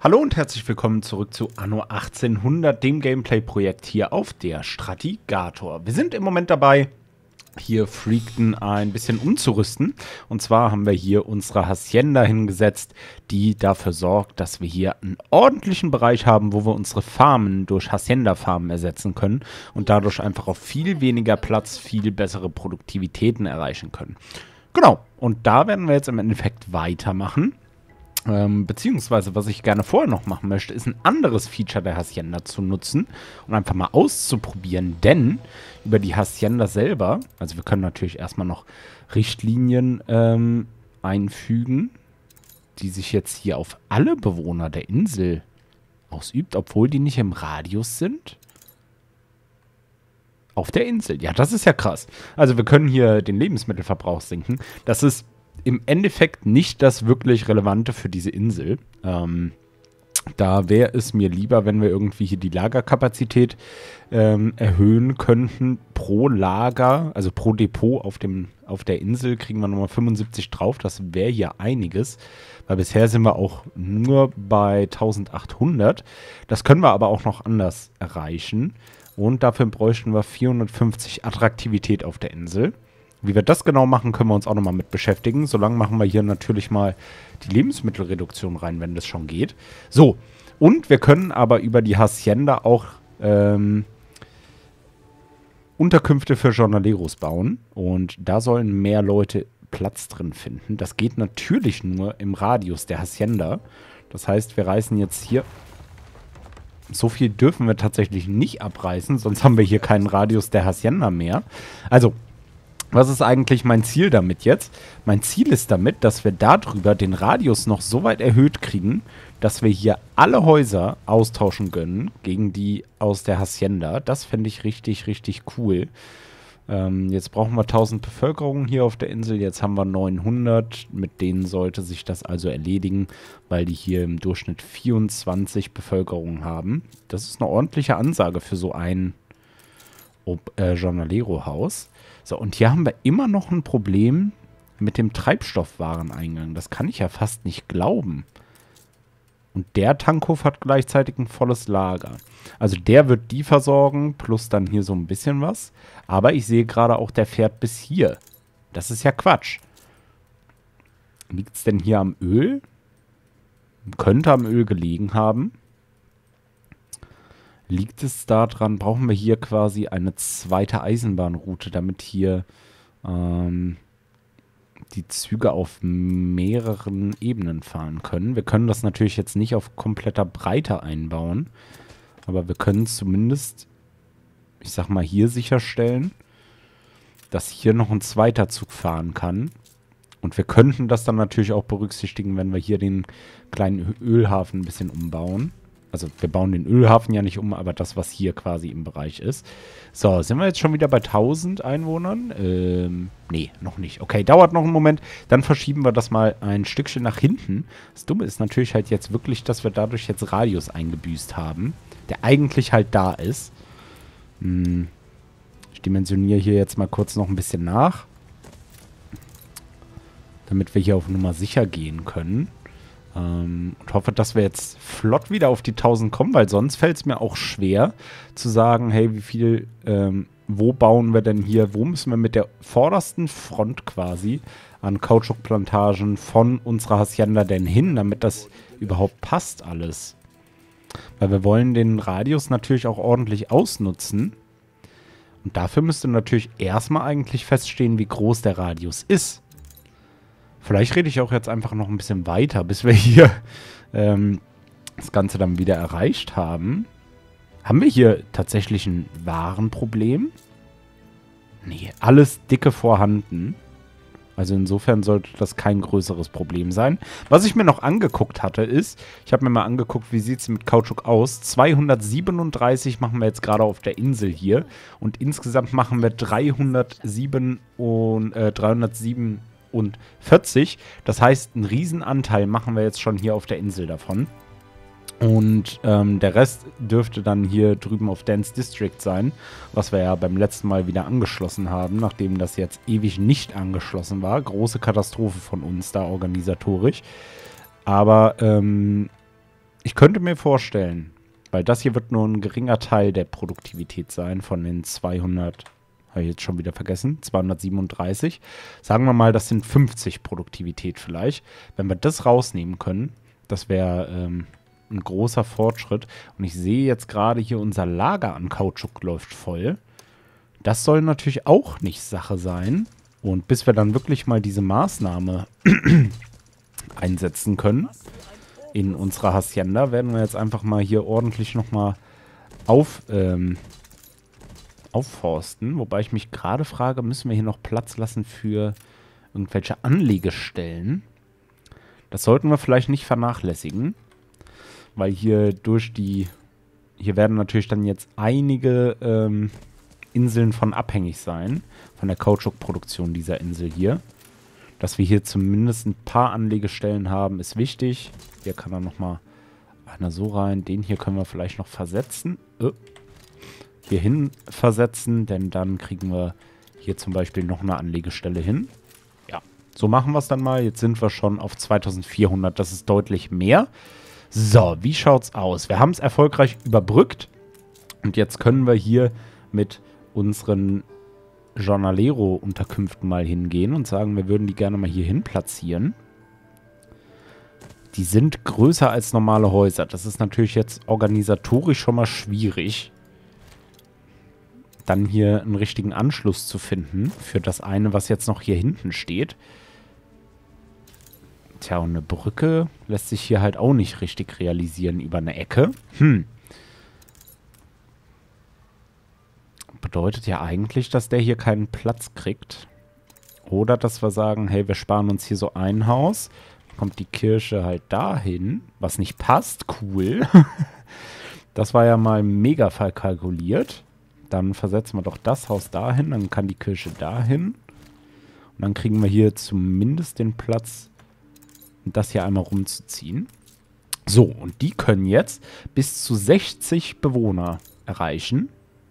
Hallo und herzlich willkommen zurück zu Anno 1800, dem Gameplay-Projekt hier auf der Stratigator. Wir sind im Moment dabei, hier Freakton ein bisschen umzurüsten. Und zwar haben wir hier unsere Hacienda hingesetzt, die dafür sorgt, dass wir hier einen ordentlichen Bereich haben, wo wir unsere Farmen durch Hacienda-Farmen ersetzen können und dadurch einfach auf viel weniger Platz viel bessere Produktivitäten erreichen können. Genau, und da werden wir jetzt im Endeffekt weitermachen. Beziehungsweise, was ich gerne vorher noch machen möchte, ist ein anderes Feature der Hacienda zu nutzen und einfach mal auszuprobieren, denn über die Hacienda selber, also wir können natürlich erstmal noch Richtlinien einfügen, die sich jetzt hier auf alle Bewohner der Insel ausübt, obwohl die nicht im Radius sind. Auf der Insel, ja, das ist ja krass. Also wir können hier den Lebensmittelverbrauch senken. Das ist im Endeffekt nicht das wirklich Relevante für diese Insel. Da wäre es mir lieber, wenn wir irgendwie hier die Lagerkapazität erhöhen könnten pro Lager, also pro Depot auf der Insel kriegen wir nochmal 75 drauf. Das wäre hier einiges, weil bisher sind wir auch nur bei 1800. Das können wir aber auch noch anders erreichen. Und dafür bräuchten wir 450 Attraktivität auf der Insel. Wie wir das genau machen, können wir uns auch nochmal mit beschäftigen. Solange machen wir hier natürlich mal die Lebensmittelreduktion rein, wenn das schon geht. So, und wir können aber über die Hacienda auch Unterkünfte für Jornaleros bauen. Und da sollen mehr Leute Platz drin finden. Das geht natürlich nur im Radius der Hacienda. Das heißt, wir reißen jetzt hier... So viel dürfen wir tatsächlich nicht abreißen, sonst haben wir hier keinen Radius der Hacienda mehr. Also... Was ist eigentlich mein Ziel damit jetzt? Mein Ziel ist damit, dass wir darüber den Radius noch so weit erhöht kriegen, dass wir hier alle Häuser austauschen können gegen die aus der Hacienda. Das fände ich richtig, richtig cool. Jetzt brauchen wir 1000 Bevölkerung hier auf der Insel. Jetzt haben wir 900. Mit denen sollte sich das also erledigen, weil die hier im Durchschnitt 24 Bevölkerung haben. Das ist eine ordentliche Ansage für so ein Jornalero-Haus. So, und hier haben wir immer noch ein Problem mit dem Treibstoffwareneingang. Das kann ich ja fast nicht glauben. Und der Tankhof hat gleichzeitig ein volles Lager. Also der wird die versorgen, plus dann hier so ein bisschen was. Aber ich sehe gerade auch, der fährt bis hier. Das ist ja Quatsch. Liegt es denn hier am Öl? Könnte am Öl gelegen haben. Liegt es daran, brauchen wir hier quasi eine zweite Eisenbahnroute, damit hier die Züge auf mehreren Ebenen fahren können. Wir können das natürlich jetzt nicht auf kompletter Breite einbauen, aber wir können zumindest, ich sag mal, hier sicherstellen, dass hier noch ein zweiter Zug fahren kann. Und wir könnten das dann natürlich auch berücksichtigen, wenn wir hier den kleinen Ölhafen ein bisschen umbauen. Also wir bauen den Ölhafen ja nicht um, aber das, was hier quasi im Bereich ist. So, sind wir jetzt schon wieder bei 1000 Einwohnern? Nee, noch nicht. Okay, dauert noch einen Moment. Dann verschieben wir das mal ein Stückchen nach hinten. Das Dumme ist natürlich halt jetzt wirklich, dass wir dadurch jetzt Radius eingebüßt haben, der eigentlich halt da ist. Ich dimensioniere hier jetzt mal kurz noch ein bisschen nach, damit wir hier auf Nummer sicher gehen können. Und hoffe, dass wir jetzt flott wieder auf die 1000 kommen, weil sonst fällt es mir auch schwer zu sagen, hey, wie viel, wo bauen wir denn hier, wo müssen wir mit der vordersten Front quasi an Kautschukplantagen von unserer Hacienda denn hin, damit das überhaupt passt alles. Weil wir wollen den Radius natürlich auch ordentlich ausnutzen. Und dafür müsste natürlich erstmal eigentlich feststehen, wie groß der Radius ist. Vielleicht rede ich auch jetzt einfach noch ein bisschen weiter, bis wir hier das Ganze dann wieder erreicht haben. Haben wir hier tatsächlich ein Warenproblem? Nee, alles dicke vorhanden. Also insofern sollte das kein größeres Problem sein. Was ich mir noch angeguckt hatte ist, ich habe mir mal angeguckt, wie sieht es mit Kautschuk aus. 237 machen wir jetzt gerade auf der Insel hier. Und insgesamt machen wir 347 und 40. Das heißt, einen Riesenanteil machen wir jetzt schon hier auf der Insel davon. Und der Rest dürfte dann hier drüben auf Dance District sein, was wir ja beim letzten Mal wieder angeschlossen haben, nachdem das jetzt ewig nicht angeschlossen war. Große Katastrophe von uns da organisatorisch. Aber Ich könnte mir vorstellen, weil das hier wird nur ein geringer Teil der Produktivität sein von den 200, habe ich jetzt schon wieder vergessen, 237. Sagen wir mal, das sind 50 Produktivität vielleicht. Wenn wir das rausnehmen können, das wäre ein großer Fortschritt. Und ich sehe jetzt gerade hier, unser Lager an Kautschuk läuft voll. Das soll natürlich auch nicht Sache sein. Und bis wir dann wirklich mal diese Maßnahme einsetzen können in unserer Hacienda, werden wir jetzt einfach mal hier ordentlich nochmal aufforsten. Wobei ich mich gerade frage, müssen wir hier noch Platz lassen für irgendwelche Anlegestellen? Das sollten wir vielleicht nicht vernachlässigen, weil hier hier werden natürlich dann jetzt einige Inseln von abhängig sein, von der Kautschukproduktion dieser Insel hier. Dass wir hier zumindest ein paar Anlegestellen haben, ist wichtig. Hier kann dann nochmal einer so rein. Den hier können wir vielleicht noch versetzen. Hierhin versetzen, denn dann kriegen wir hier zum Beispiel noch eine Anlegestelle hin. Ja, so machen wir es dann mal. Jetzt sind wir schon auf 2400. Das ist deutlich mehr. So, wie schaut's aus? Wir haben es erfolgreich überbrückt. Und jetzt können wir hier mit unseren Jornalero-Unterkünften mal hingehen und sagen, wir würden die gerne mal hier hin platzieren. Die sind größer als normale Häuser. Das ist natürlich jetzt organisatorisch schon mal schwierig, dann hier einen richtigen Anschluss zu finden für das eine, was jetzt noch hier hinten steht. Tja, und eine Brücke lässt sich hier halt auch nicht richtig realisieren über eine Ecke. Bedeutet ja eigentlich, dass der hier keinen Platz kriegt. Oder dass wir sagen, hey, wir sparen uns hier so ein Haus. Kommt die Kirche halt dahin, was nicht passt. Cool. Das war ja mal mega verkalkuliert. Dann versetzen wir doch das Haus dahin, dann kann die Kirche dahin. Und dann kriegen wir hier zumindest den Platz, das hier einmal rumzuziehen. So, und die können jetzt bis zu 60 Bewohner erreichen.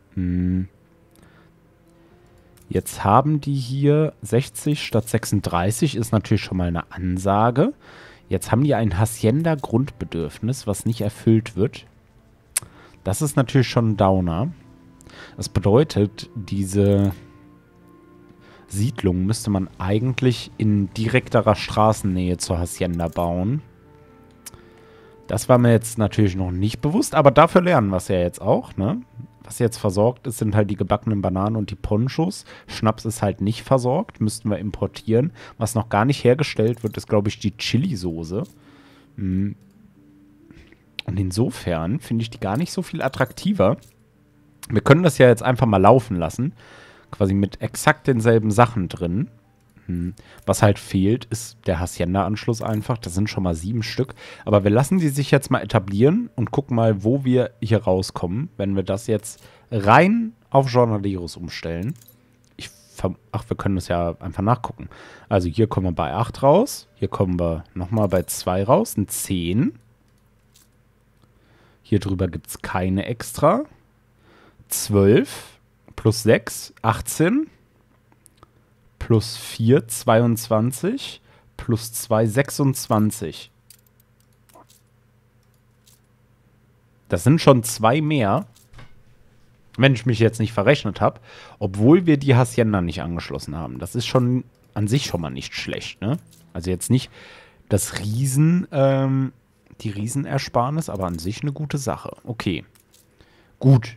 Jetzt haben die hier 60 statt 36, ist natürlich schon mal eine Ansage. Jetzt haben die ein Hacienda-Grundbedürfnis, was nicht erfüllt wird. Das ist natürlich schon ein Downer. Das bedeutet, diese Siedlung müsste man eigentlich in direkterer Straßennähe zur Hacienda bauen. Das war mir jetzt natürlich noch nicht bewusst, aber dafür lernen wir es ja jetzt auch, ne? Was jetzt versorgt ist, sind halt die gebackenen Bananen und die Ponchos. Schnaps ist halt nicht versorgt, müssten wir importieren. Was noch gar nicht hergestellt wird, ist, glaube ich, die Chili-Soße. Und insofern finde ich die gar nicht so viel attraktiver. Wir können das ja jetzt einfach mal laufen lassen. Quasi mit exakt denselben Sachen drin. Was halt fehlt, ist der Hacienda-Anschluss einfach. Das sind schon mal 7 Stück. Aber wir lassen die sich jetzt mal etablieren und gucken mal, wo wir hier rauskommen, wenn wir das jetzt rein auf Jornaleros umstellen. Wir können das ja einfach nachgucken. Also hier kommen wir bei 8 raus. Hier kommen wir nochmal bei 2 raus. Ein 10. Hier drüber gibt es keine extra. 12 plus 6, 18. Plus 4, 22. Plus 2, 26. Das sind schon 2 mehr, wenn ich mich jetzt nicht verrechnet habe, obwohl wir die Hacienda nicht angeschlossen haben. Das ist schon an sich schon mal nicht schlecht, ne? Also jetzt nicht das die Riesenersparnis, aber an sich eine gute Sache. Okay. Gut.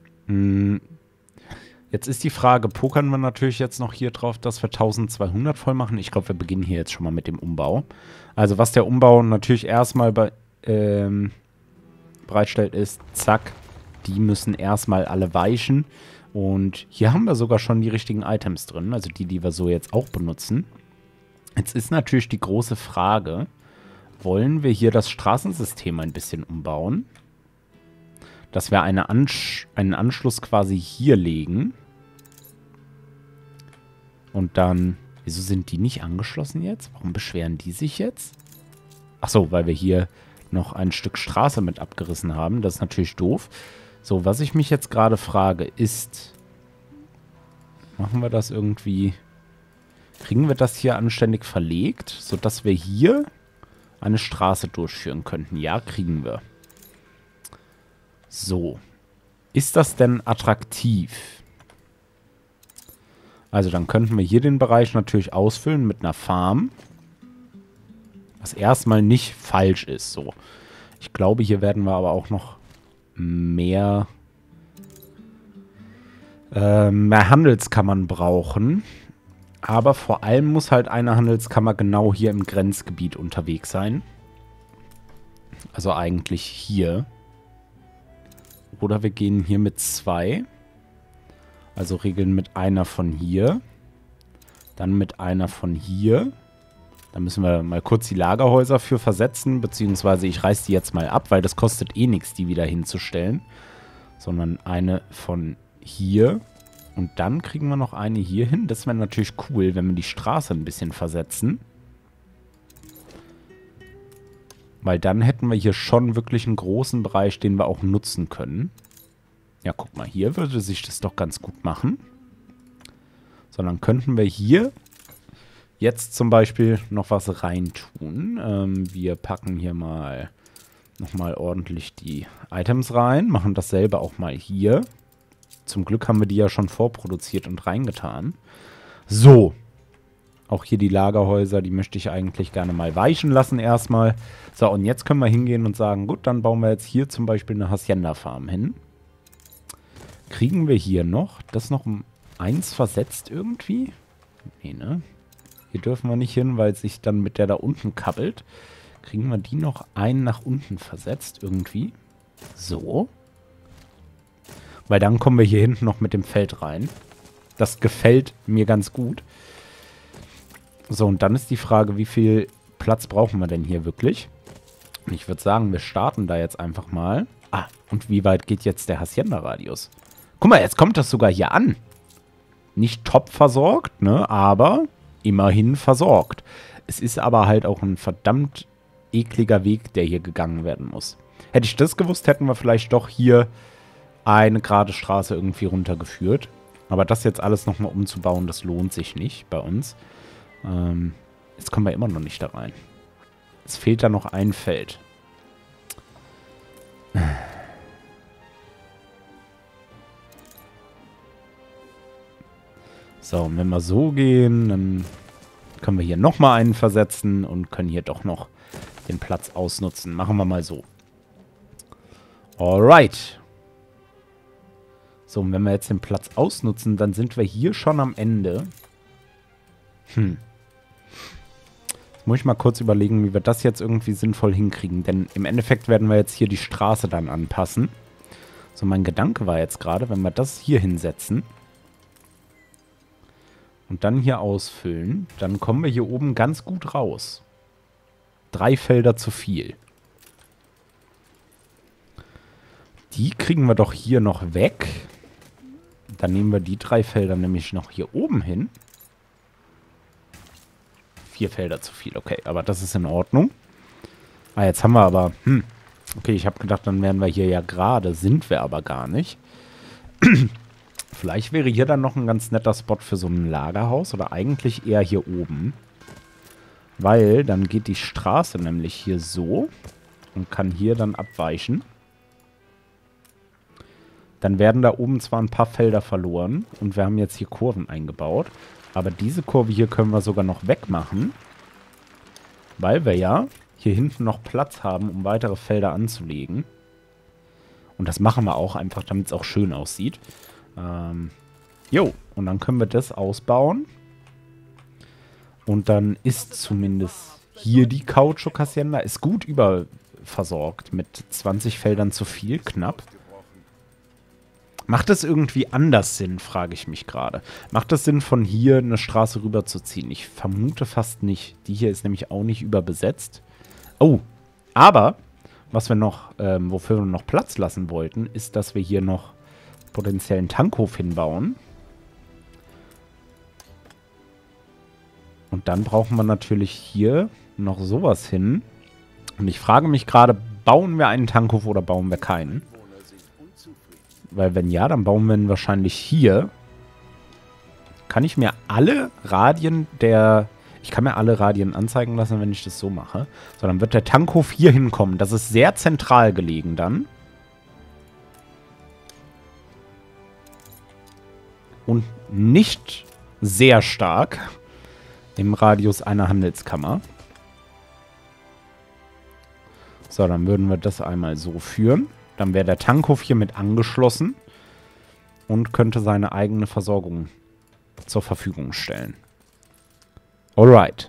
Jetzt ist die Frage, pokern wir natürlich jetzt noch hier drauf, dass wir 1200 voll machen. Ich glaube, wir beginnen hier jetzt schon mal mit dem Umbau. Also was der Umbau natürlich erstmal bereitstellt ist, zack, die müssen erstmal alle weichen. Und hier haben wir sogar schon die richtigen Items drin, also die wir so jetzt auch benutzen. Jetzt ist natürlich die große Frage, wollen wir hier das Straßensystem ein bisschen umbauen? Dass wir einen Anschluss quasi hier legen. Und dann, wieso sind die nicht angeschlossen jetzt? Warum beschweren die sich jetzt? Ach so, weil wir hier noch ein Stück Straße mit abgerissen haben. Das ist natürlich doof. So, was ich mich jetzt gerade frage, ist, machen wir das irgendwie, kriegen wir das hier anständig verlegt, sodass wir hier eine Straße durchführen könnten. Ja, kriegen wir. So. Ist das denn attraktiv? Also dann könnten wir hier den Bereich natürlich ausfüllen mit einer Farm. Was erstmal nicht falsch ist. So. Ich glaube, hier werden wir aber auch noch mehr Handelskammern brauchen. Aber vor allem muss halt eine Handelskammer genau hier im Grenzgebiet unterwegs sein. Also eigentlich hier. Oder wir gehen hier mit 2. Also regeln mit einer von hier. Dann mit einer von hier. Da müssen wir mal kurz die Lagerhäuser für versetzen. Beziehungsweise ich reiß die jetzt mal ab, weil das kostet eh nichts, die wieder hinzustellen. Sondern eine von hier. Und dann kriegen wir noch eine hier hin. Das wäre natürlich cool, wenn wir die Straße ein bisschen versetzen. Weil dann hätten wir hier schon wirklich einen großen Bereich, den wir auch nutzen können. Ja, guck mal, hier würde sich das doch ganz gut machen. So, dann könnten wir hier jetzt zum Beispiel noch was reintun. Wir packen hier mal nochmal ordentlich die Items rein. Machen dasselbe auch mal hier. Zum Glück haben wir die ja schon vorproduziert und reingetan. So. Auch hier die Lagerhäuser, die möchte ich eigentlich gerne mal weichen lassen erstmal. So, und jetzt können wir hingehen und sagen, gut, dann bauen wir jetzt hier zum Beispiel eine Hacienda-Farm hin. Kriegen wir hier noch das noch um 1 versetzt irgendwie? Nee, ne? Hier dürfen wir nicht hin, weil es sich dann mit der da unten kappelt. Kriegen wir die noch einen nach unten versetzt irgendwie? So. Weil dann kommen wir hier hinten noch mit dem Feld rein. Das gefällt mir ganz gut. So, und dann ist die Frage, wie viel Platz brauchen wir denn hier wirklich? Und ich würde sagen, wir starten da jetzt einfach mal. Ah, und wie weit geht jetzt der Hacienda-Radius? Guck mal, jetzt kommt das sogar hier an. Nicht top versorgt, ne, aber immerhin versorgt. Es ist aber halt auch ein verdammt ekliger Weg, der hier gegangen werden muss. Hätte ich das gewusst, hätten wir vielleicht doch hier eine gerade Straße irgendwie runtergeführt. Aber das jetzt alles nochmal umzubauen, das lohnt sich nicht bei uns. Jetzt kommen wir immer noch nicht da rein. Es fehlt da noch ein Feld. So, und wenn wir so gehen, dann können wir hier nochmal einen versetzen und können hier doch noch den Platz ausnutzen. Machen wir mal so. Alright. So, und wenn wir jetzt den Platz ausnutzen, dann sind wir hier schon am Ende. Jetzt muss ich mal kurz überlegen, wie wir das jetzt irgendwie sinnvoll hinkriegen. Denn im Endeffekt werden wir jetzt hier die Straße dann anpassen. So, mein Gedanke war jetzt gerade, wenn wir das hier hinsetzen und dann hier ausfüllen, dann kommen wir hier oben ganz gut raus. 3 Felder zu viel. Die kriegen wir doch hier noch weg. Dann nehmen wir die 3 Felder nämlich noch hier oben hin. 4 Felder zu viel, okay, aber das ist in Ordnung. Ah, jetzt haben wir aber, okay, ich habe gedacht, dann wären wir hier ja gerade, sind wir aber gar nicht. Vielleicht wäre hier dann noch ein ganz netter Spot für so ein Lagerhaus oder eigentlich eher hier oben. Weil dann geht die Straße nämlich hier so und kann hier dann abweichen. Dann werden da oben zwar ein paar Felder verloren und wir haben jetzt hier Kurven eingebaut. Aber diese Kurve hier können wir sogar noch wegmachen, weil wir ja hier hinten noch Platz haben, um weitere Felder anzulegen. Und das machen wir auch einfach, damit es auch schön aussieht. Und dann können wir das ausbauen. Und dann ist zumindest hier die Kautschuk-Hacienda ist gut überversorgt mit 20 Feldern zu viel, knapp. Macht das irgendwie anders Sinn, frage ich mich gerade. Macht das Sinn, von hier eine Straße rüberzuziehen? Ich vermute fast nicht. Die hier ist nämlich auch nicht überbesetzt. Oh, aber was wir noch, wofür wir noch Platz lassen wollten, ist, dass wir hier noch potenziellen Tankhof hinbauen. Und dann brauchen wir natürlich hier noch sowas hin. Und ich frage mich gerade, bauen wir einen Tankhof oder bauen wir keinen? Weil wenn ja, dann bauen wir ihn wahrscheinlich hier. Kann ich mir alle Radien der Ich kann mir alle Radien anzeigen lassen, wenn ich das so mache. So, dann wird der Tankhof hier hinkommen. Das ist sehr zentral gelegen dann. Und nicht sehr stark im Radius einer Handelskammer. So, dann würden wir das einmal so führen. Dann wäre der Tankhof hier mit angeschlossen und könnte seine eigene Versorgung zur Verfügung stellen. Alright.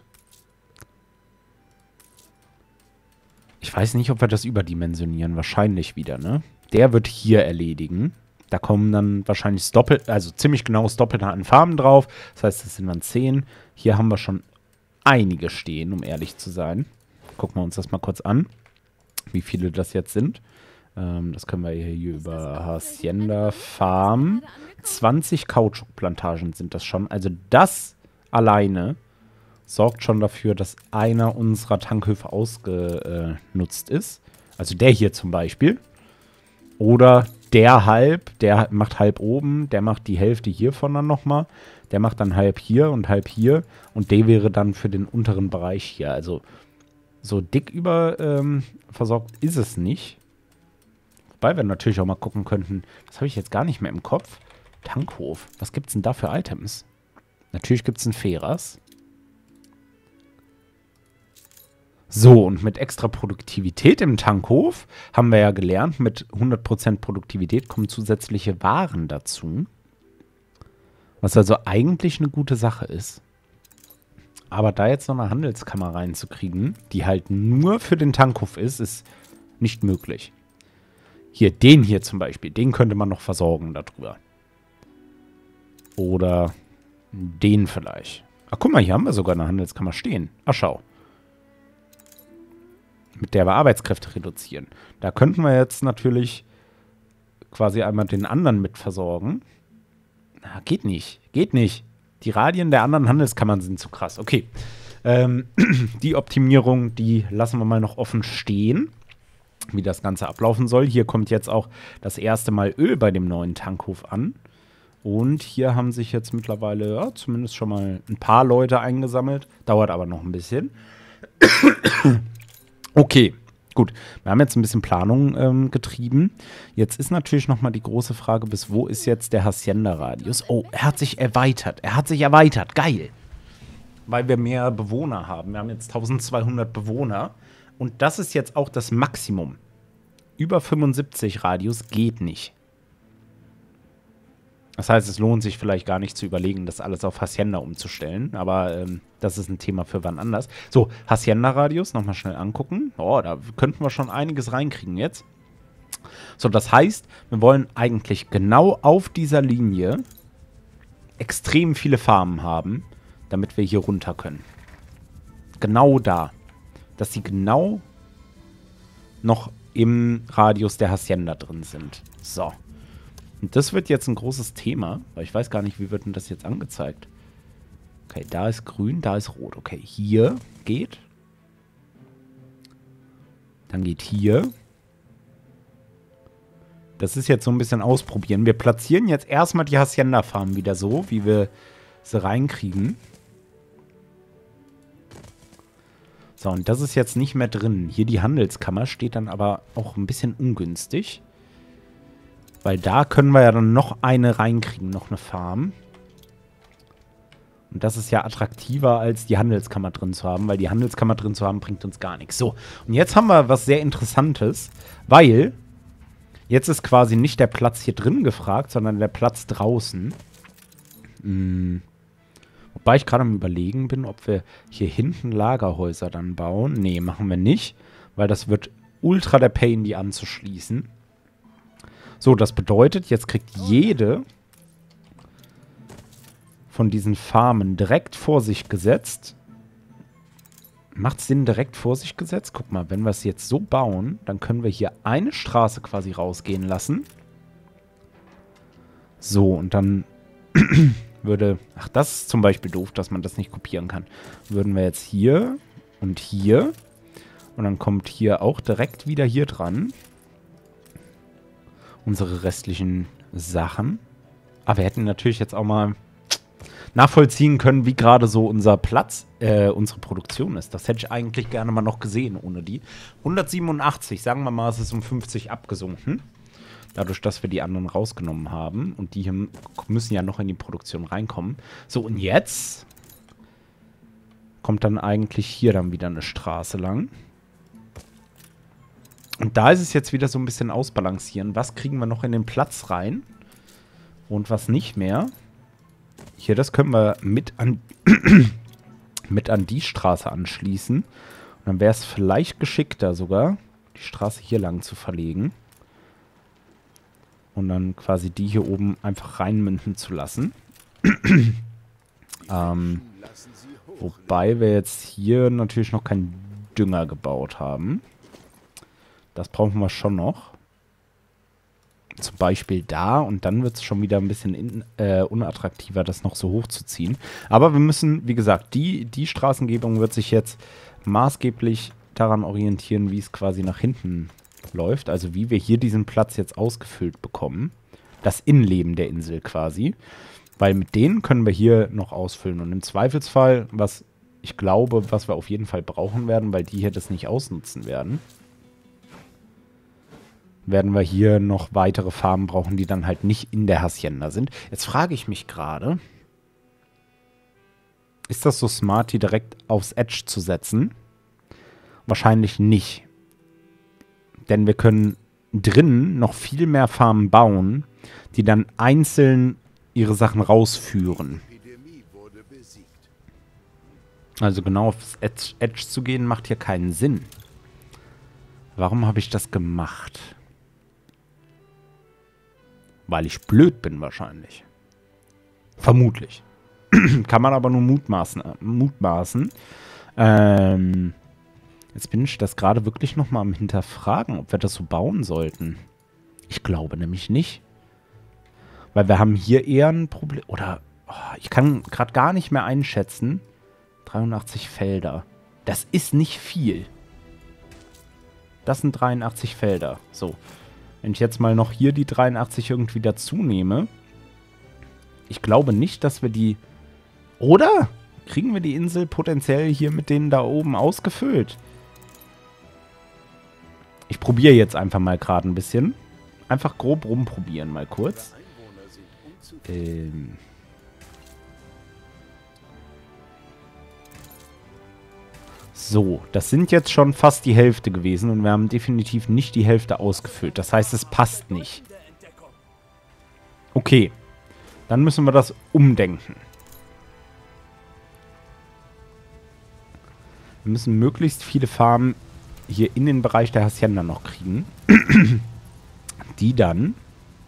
Ich weiß nicht, ob wir das überdimensionieren. Wahrscheinlich wieder, ne? Der wird hier erledigen. Da kommen dann wahrscheinlich also ziemlich genau das Doppelte an Farben drauf. Das heißt, das sind dann 10. Hier haben wir schon einige stehen, um ehrlich zu sein. Gucken wir uns das mal kurz an, wie viele das jetzt sind. Das können wir hier über Hacienda Farm. 20 Kautschukplantagen sind das schon. Also das alleine sorgt schon dafür, dass einer unserer Tankhöfe ausgenutzt ist. Also der hier zum Beispiel. Oder der macht halb oben, der macht die Hälfte hiervon dann nochmal. Der macht dann halb hier. Und der wäre dann für den unteren Bereich hier. Also so dick versorgt ist es nicht. Wobei wir natürlich auch mal gucken könnten, das habe ich jetzt gar nicht mehr im Kopf. Tankhof, was gibt es denn da für Items? Natürlich gibt es einen Feras. So, und mit extra Produktivität im Tankhof haben wir ja gelernt, mit 100% Produktivität kommen zusätzliche Waren dazu. Was also eigentlich eine gute Sache ist. Aber da jetzt noch eine Handelskammer reinzukriegen, die halt nur für den Tankhof ist nicht möglich. Hier, den hier zum Beispiel, den könnte man noch versorgen darüber. Oder den vielleicht. Ach, guck mal, hier haben wir sogar eine Handelskammer stehen. Ach, schau. Mit der wir Arbeitskräfte reduzieren. Da könnten wir jetzt natürlich quasi einmal den anderen mit versorgen. Na, geht nicht. Geht nicht. Die Radien der anderen Handelskammern sind zu krass. Okay. Die Optimierung, die lassen wir mal noch offen stehen, wie das Ganze ablaufen soll. Hier kommt jetzt auch das erste Mal Öl bei dem neuen Tankhof an. Und hier haben sich jetzt mittlerweile ja, zumindest schon mal ein paar Leute eingesammelt. Dauert aber noch ein bisschen. Okay, gut. Wir haben jetzt ein bisschen Planung getrieben. Jetzt ist natürlich noch mal die große Frage, bis wo ist jetzt der Hacienda-Radius? Oh, er hat sich erweitert. Geil. Weil wir mehr Bewohner haben. Wir haben jetzt 1200 Bewohner. Und das ist jetzt auch das Maximum. Über 75 Radius geht nicht. Das heißt, es lohnt sich vielleicht gar nicht zu überlegen, das alles auf Hacienda umzustellen. Aber das ist ein Thema für wann anders. So, Hacienda-Radius, nochmal schnell angucken. Oh, da könnten wir schon einiges reinkriegen jetzt. So, das heißt, wir wollen eigentlich genau auf dieser Linie extrem viele Farmen haben, damit wir hier runter können. Genau da. Dass sie genau noch im Radius der Hacienda drin sind. So. Und das wird jetzt ein großes Thema, weil ich weiß gar nicht, wie wird denn das jetzt angezeigt? Okay, da ist grün, da ist rot. Okay, hier geht. Dann geht hier. Das ist jetzt so ein bisschen ausprobieren. Wir platzieren jetzt erstmal die Hacienda-Farm wieder so, wie wir sie reinkriegen. So, und das ist jetzt nicht mehr drin. Hier die Handelskammer steht dann aber auch ein bisschen ungünstig. Weil da können wir ja dann noch eine reinkriegen, noch eine Farm. Und das ist ja attraktiver, als die Handelskammer drin zu haben, weil die Handelskammer drin zu haben, bringt uns gar nichts. So, und jetzt haben wir was sehr Interessantes, weil jetzt ist quasi nicht der Platz hier drin gefragt, sondern der Platz draußen. Wobei ich gerade am Überlegen bin, ob wir hier hinten Lagerhäuser dann bauen. Nee, machen wir nicht, weil das wird ultra der Pain, die anzuschließen. So, das bedeutet, jetzt kriegt jede von diesen Farmen direkt vor sich gesetzt. Macht es Sinn, direkt vor sich gesetzt? Guck mal, wenn wir es jetzt so bauen, dann können wir hier eine Straße quasi rausgehen lassen. So, und dann würde... Ach, das ist zum Beispiel doof, dass man das nicht kopieren kann. Würden wir jetzt hier und hier. Und dann kommt hier auch direkt wieder hier dran. Unsere restlichen Sachen. Aber wir hätten natürlich jetzt auch mal... nachvollziehen können, wie gerade so unser Platz, unsere Produktion ist. Das hätte ich eigentlich gerne mal noch gesehen ohne die. 187, sagen wir mal, es ist um 50 abgesunken. Dadurch, dass wir die anderen rausgenommen haben. Und die hier müssen ja noch in die Produktion reinkommen. So, und jetzt kommt dann eigentlich hier dann wieder eine Straße lang. Und da ist es jetzt wieder so ein bisschen ausbalancieren. Was kriegen wir noch in den Platz rein? Und was nicht mehr? Hier, das können wir mit an die Straße anschließen. Und dann wäre es vielleicht geschickter sogar, die Straße hier lang zu verlegen. Und dann quasi die hier oben einfach reinmünden zu lassen. Wobei wir jetzt hier natürlich noch keinen Dünger gebaut haben. Das brauchen wir schon noch. Zum Beispiel da. Und dann wird es schon wieder ein bisschen unattraktiver, das noch so hochzuziehen. Aber wir müssen, wie gesagt, die Straßengebung wird sich jetzt maßgeblich daran orientieren, wie es quasi nach hinten läuft. Also wie wir hier diesen Platz jetzt ausgefüllt bekommen. Das Innenleben der Insel quasi. Weil mit denen können wir hier noch ausfüllen. Und im Zweifelsfall, was ich glaube, was wir auf jeden Fall brauchen werden, weil die hier das nicht ausnutzen werden, werden wir hier noch weitere Farmen brauchen, die dann halt nicht in der Hacienda sind. Jetzt frage ich mich gerade, ist das so smart, die direkt aufs Edge zu setzen? Wahrscheinlich nicht. Denn wir können drinnen noch viel mehr Farmen bauen, die dann einzeln ihre Sachen rausführen. Also genau aufs Edge zu gehen, macht hier keinen Sinn. Warum habe ich das gemacht? Weil ich blöd bin wahrscheinlich. Vermutlich. Kann man aber nur mutmaßen. Jetzt bin ich das gerade wirklich nochmal am Hinterfragen, ob wir das so bauen sollten. Ich glaube nämlich nicht. Weil wir haben hier eher ein Problem. Oder, ich kann gerade gar nicht mehr einschätzen. 83 Felder. Das ist nicht viel. Das sind 83 Felder. So. Wenn ich jetzt mal noch hier die 83 irgendwie dazu nehme. Ich glaube nicht, dass wir die... Oder? Kriegen wir die Insel potenziell hier mit denen da oben ausgefüllt? Ich probiere jetzt einfach mal gerade ein bisschen. Einfach grob rumprobieren mal kurz. So, das sind jetzt schon fast die Hälfte gewesen und wir haben definitiv nicht die Hälfte ausgefüllt. Das heißt, es passt nicht. Okay, dann müssen wir das umdenken. Wir müssen möglichst viele Farmen hier in den Bereich der Hacienda noch kriegen, die dann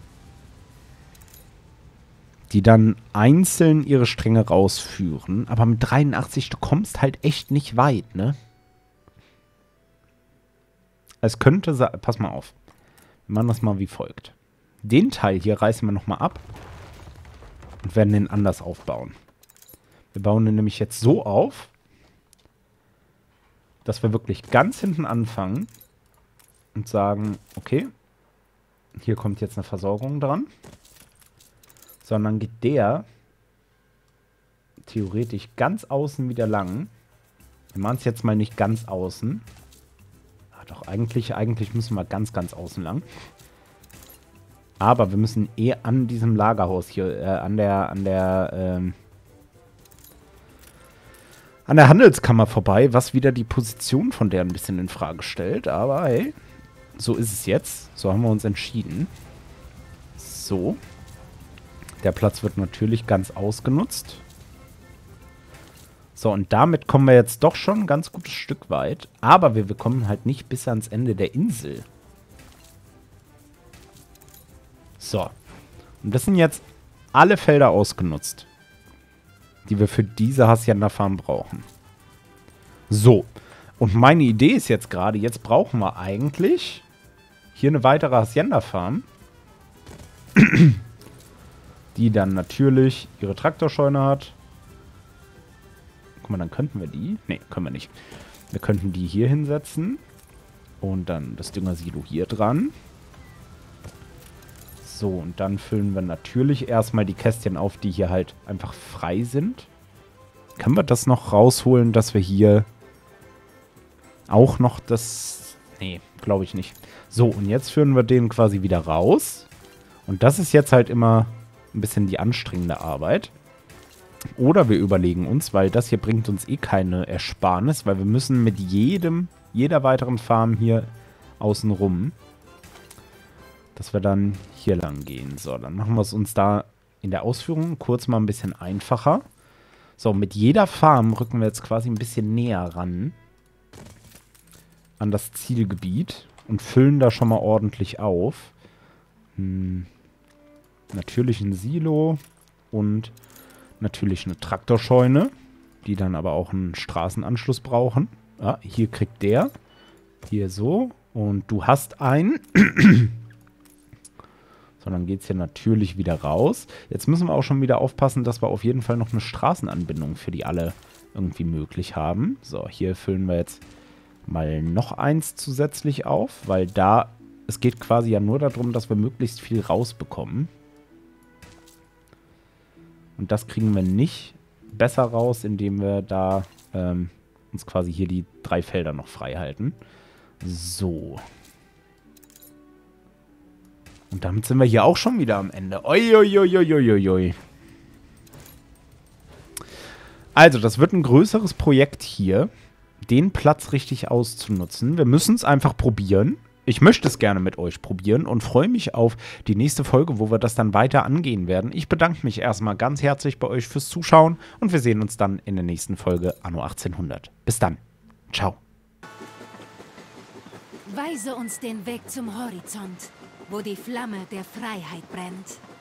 einzeln ihre Stränge rausführen. Aber mit 83, du kommst halt echt nicht weit, ne? Es könnte sein, pass mal auf. Wir machen das mal wie folgt. Den Teil hier reißen wir nochmal ab und werden den anders aufbauen. Wir bauen den nämlich jetzt so auf, dass wir wirklich ganz hinten anfangen und sagen, okay, hier kommt jetzt eine Versorgung dran. Sondern geht der theoretisch ganz außen wieder lang. Wir machen es jetzt mal nicht ganz außen. Ja, doch, eigentlich müssen wir ganz außen lang. Aber wir müssen an diesem Lagerhaus hier, an der Handelskammer vorbei, was wieder die Position von der ein bisschen in Frage stellt. Aber hey, so ist es jetzt. So haben wir uns entschieden. So. Der Platz wird natürlich ganz ausgenutzt. So, und damit kommen wir jetzt doch schon ein ganz gutes Stück weit. Aber wir kommen halt nicht bis ans Ende der Insel. So. Und das sind jetzt alle Felder ausgenutzt, die wir für diese Hacienda-Farm brauchen. So. Und meine Idee ist jetzt gerade, jetzt brauchen wir eigentlich hier eine weitere Hacienda-Farm, die dann natürlich ihre Traktorscheune hat. Guck mal, dann könnten wir die... Ne, können wir nicht. Wir könnten die hier hinsetzen. Und dann das Düngersilo hier dran. So, und dann füllen wir natürlich erstmal die Kästchen auf, die hier halt einfach frei sind. Können wir das noch rausholen, dass wir hier auch noch das... Nee, glaube ich nicht. So, und jetzt führen wir den quasi wieder raus. Und das ist jetzt halt immer ein bisschen die anstrengende Arbeit. Oder wir überlegen uns, weil das hier bringt uns eh keine Ersparnis, weil wir müssen mit jeder weiteren Farm hier außenrum, dass wir dann hier lang gehen. So, dann machen wir es uns da in der Ausführung kurz mal ein bisschen einfacher. So, mit jeder Farm rücken wir jetzt quasi ein bisschen näher ran an das Zielgebiet und füllen da schon mal ordentlich auf. Natürlich ein Silo und natürlich eine Traktorscheune, die dann aber auch einen Straßenanschluss brauchen. Ja, hier kriegt der. Hier so. Und du hast einen. So, dann geht es hier natürlich wieder raus. Jetzt müssen wir auch schon wieder aufpassen, dass wir auf jeden Fall noch eine Straßenanbindung für die alle irgendwie möglich haben. So, hier füllen wir jetzt mal noch eins zusätzlich auf, weil da, es geht quasi ja nur darum, dass wir möglichst viel rausbekommen. Und das kriegen wir nicht besser raus, indem wir da uns quasi hier die 3 Felder noch frei halten. So. Und damit sind wir hier auch schon wieder am Ende. Uiuiuiuiuiui. Also, das wird ein größeres Projekt hier, den Platz richtig auszunutzen. Wir müssen es einfach probieren. Ich möchte es gerne mit euch probieren und freue mich auf die nächste Folge, wo wir das dann weiter angehen werden. Ich bedanke mich erstmal ganz herzlich bei euch fürs Zuschauen und wir sehen uns dann in der nächsten Folge Anno 1800. Bis dann. Ciao. Weise uns den Weg zum Horizont, wo die Flamme der Freiheit brennt.